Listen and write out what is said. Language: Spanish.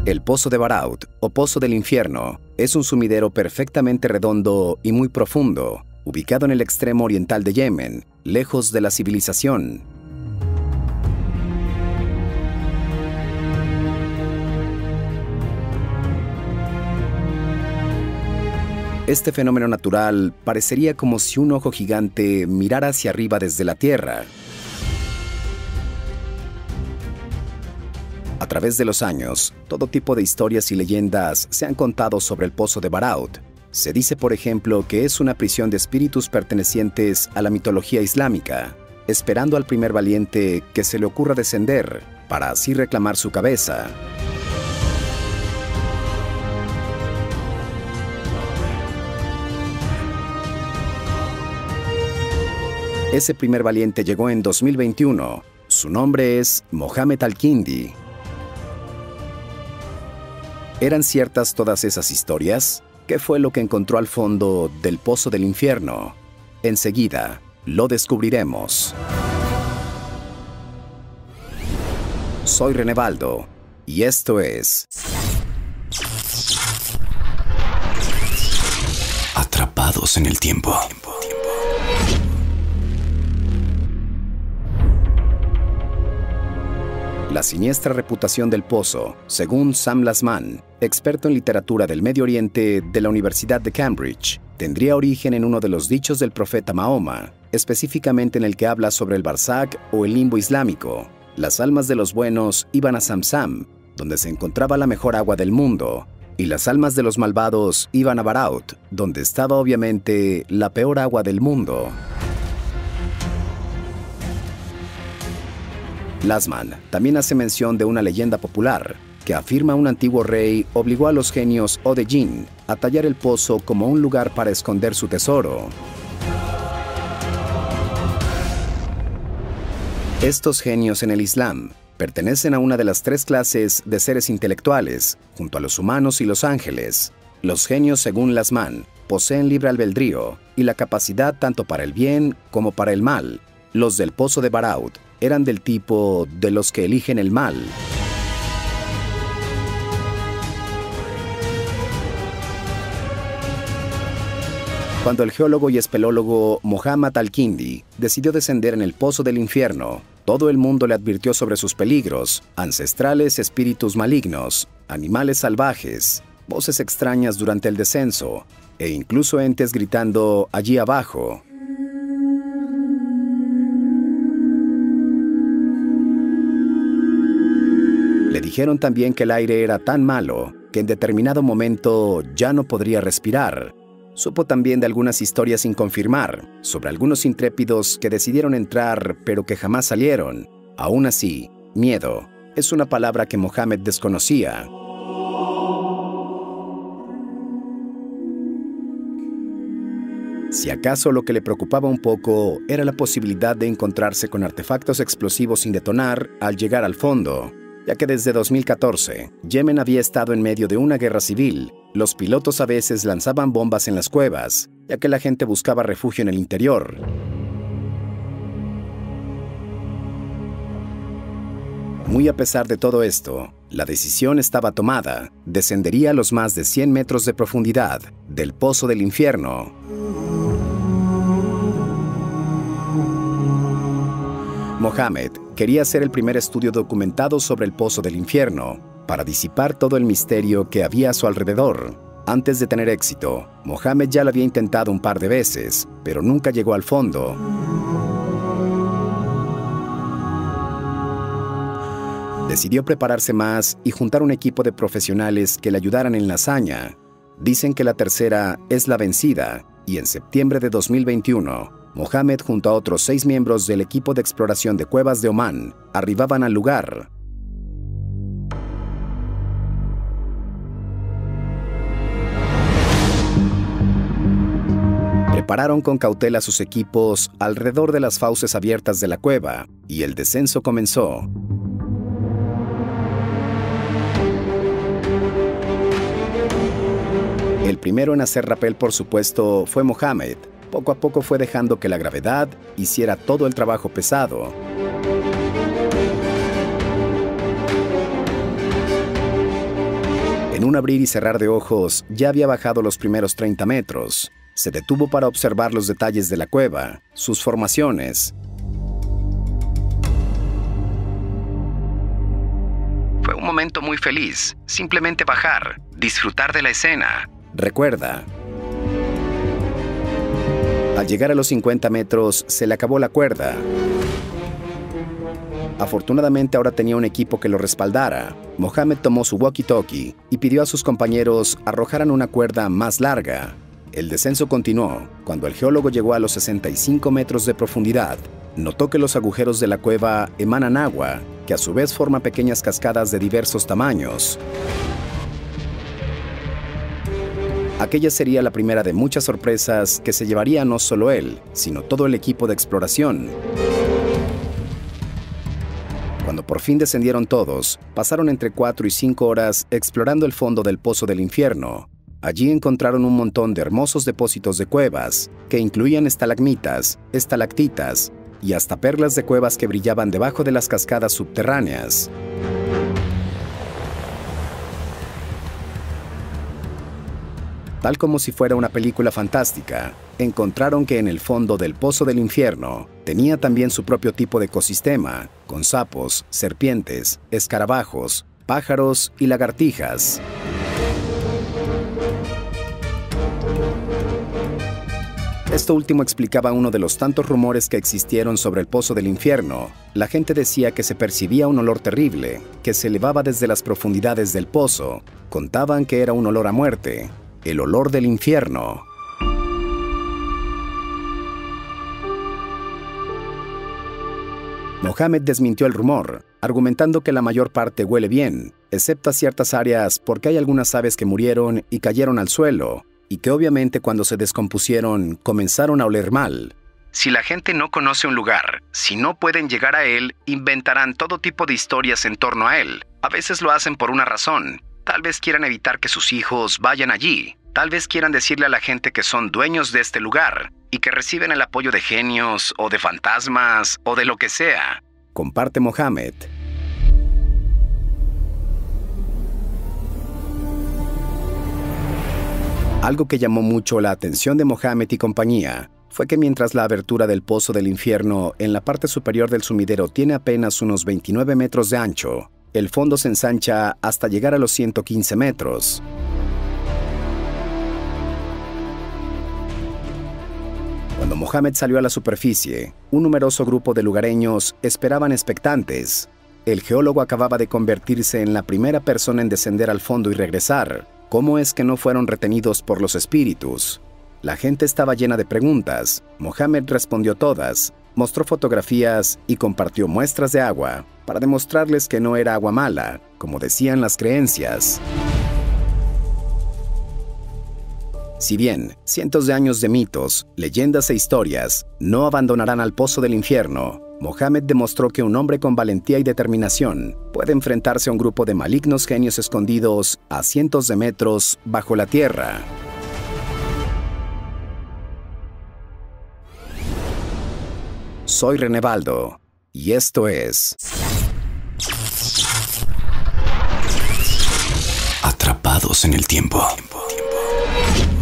El Pozo de Baraut, o Pozo del Infierno, es un sumidero perfectamente redondo y muy profundo, ubicado en el extremo oriental de Yemen, lejos de la civilización. Este fenómeno natural parecería como si un ojo gigante mirara hacia arriba desde la Tierra. A través de los años, todo tipo de historias y leyendas se han contado sobre el Pozo de Baraut. Se dice, por ejemplo, que es una prisión de espíritus pertenecientes a la mitología islámica, esperando al primer valiente que se le ocurra descender, para así reclamar su cabeza. Ese primer valiente llegó en 2021. Su nombre es Mohamed Al-Kindi. ¿Eran ciertas todas esas historias? ¿Qué fue lo que encontró al fondo del Pozo del Infierno? Enseguida, lo descubriremos. Soy René Baldo, y esto es... Atrapados en el tiempo. La siniestra reputación del pozo, según Sam Lasman, experto en literatura del Medio Oriente de la Universidad de Cambridge, tendría origen en uno de los dichos del profeta Mahoma, específicamente en el que habla sobre el Barzak o el limbo islámico. Las almas de los buenos iban a Zamzam, donde se encontraba la mejor agua del mundo, y las almas de los malvados iban a Baraut, donde estaba obviamente la peor agua del mundo. Lasman también hace mención de una leyenda popular que afirma un antiguo rey obligó a los genios o de Jinn a tallar el pozo como un lugar para esconder su tesoro. Estos genios en el Islam pertenecen a una de las tres clases de seres intelectuales, junto a los humanos y los ángeles. Los genios, según Lasman, poseen libre albedrío y la capacidad tanto para el bien como para el mal. Los del Pozo de Baraut eran del tipo de los que eligen el mal. Cuando el geólogo y espeleólogo Mohamed Al-Kindi decidió descender en el Pozo del Infierno, todo el mundo le advirtió sobre sus peligros, ancestrales espíritus malignos, animales salvajes, voces extrañas durante el descenso, e incluso entes gritando allí abajo. Le dijeron también que el aire era tan malo que en determinado momento ya no podría respirar. Supo también de algunas historias sin confirmar, sobre algunos intrépidos que decidieron entrar pero que jamás salieron. Aún así, miedo es una palabra que Mohamed desconocía. Si acaso lo que le preocupaba un poco era la posibilidad de encontrarse con artefactos explosivos sin detonar al llegar al fondo, ya que desde 2014, Yemen había estado en medio de una guerra civil. Los pilotos a veces lanzaban bombas en las cuevas, ya que la gente buscaba refugio en el interior. Muy a pesar de todo esto, la decisión estaba tomada. Descendería a los más de 100 metros de profundidad del Pozo del Infierno. Mohamed quería hacer el primer estudio documentado sobre el Pozo del Infierno, para disipar todo el misterio que había a su alrededor. Antes de tener éxito, Mohamed ya lo había intentado un par de veces, pero nunca llegó al fondo. Decidió prepararse más y juntar un equipo de profesionales que le ayudaran en la hazaña. Dicen que la tercera es la vencida, y en septiembre de 2021, Mohamed junto a otros 6 miembros del equipo de exploración de cuevas de Omán arribaban al lugar. Prepararon con cautela sus equipos alrededor de las fauces abiertas de la cueva y el descenso comenzó. El primero en hacer rappel, por supuesto, fue Mohamed. Poco a poco fue dejando que la gravedad hiciera todo el trabajo pesado. un abrir y cerrar de ojos, ya había bajado los primeros 30 metros. Se detuvo para observar los detalles de la cueva, sus formaciones. Fue un momento muy feliz, simplemente bajar, disfrutar de la escena. Recuerda. Al llegar a los 50 metros, se le acabó la cuerda. Afortunadamente ahora tenía un equipo que lo respaldara. Mohamed tomó su walkie-talkie y pidió a sus compañeros arrojaran una cuerda más larga. El descenso continuó. Cuando el geólogo llegó a los 65 metros de profundidad, notó que los agujeros de la cueva emanan agua, que a su vez forma pequeñas cascadas de diversos tamaños. Aquella sería la primera de muchas sorpresas que se llevaría no solo él, sino todo el equipo de exploración. Cuando por fin descendieron todos, pasaron entre 4 y 5 horas explorando el fondo del Pozo del Infierno. Allí encontraron un montón de hermosos depósitos de cuevas, que incluían estalagmitas, estalactitas y hasta perlas de cuevas que brillaban debajo de las cascadas subterráneas. Tal como si fuera una película fantástica, encontraron que en el fondo del Pozo del Infierno tenía también su propio tipo de ecosistema, con sapos, serpientes, escarabajos, pájaros y lagartijas. Esto último explicaba uno de los tantos rumores que existieron sobre el Pozo del Infierno. La gente decía que se percibía un olor terrible, que se elevaba desde las profundidades del pozo. Contaban que era un olor a muerte, el olor del infierno. Mohamed desmintió el rumor, argumentando que la mayor parte huele bien, excepto a ciertas áreas porque hay algunas aves que murieron y cayeron al suelo, y que obviamente cuando se descompusieron comenzaron a oler mal. Si la gente no conoce un lugar, si no pueden llegar a él, inventarán todo tipo de historias en torno a él. A veces lo hacen por una razón. Tal vez quieran evitar que sus hijos vayan allí. Tal vez quieran decirle a la gente que son dueños de este lugar y que reciben el apoyo de genios o de fantasmas o de lo que sea. Comparte Mohamed. Algo que llamó mucho la atención de Mohamed y compañía fue que mientras la abertura del Pozo del Infierno en la parte superior del sumidero tiene apenas unos 29 metros de ancho, el fondo se ensancha hasta llegar a los 115 metros. Cuando Mohamed salió a la superficie, un numeroso grupo de lugareños esperaban expectantes. El geólogo acababa de convertirse en la primera persona en descender al fondo y regresar. ¿Cómo es que no fueron retenidos por los espíritus? La gente estaba llena de preguntas. Mohamed respondió todas, mostró fotografías y compartió muestras de agua para demostrarles que no era agua mala, como decían las creencias. Si bien cientos de años de mitos, leyendas e historias no abandonarán al Pozo del Infierno, Mohamed demostró que un hombre con valentía y determinación puede enfrentarse a un grupo de malignos genios escondidos a cientos de metros bajo la tierra. Soy René Baldo, y esto es Atrapados en el Tiempo.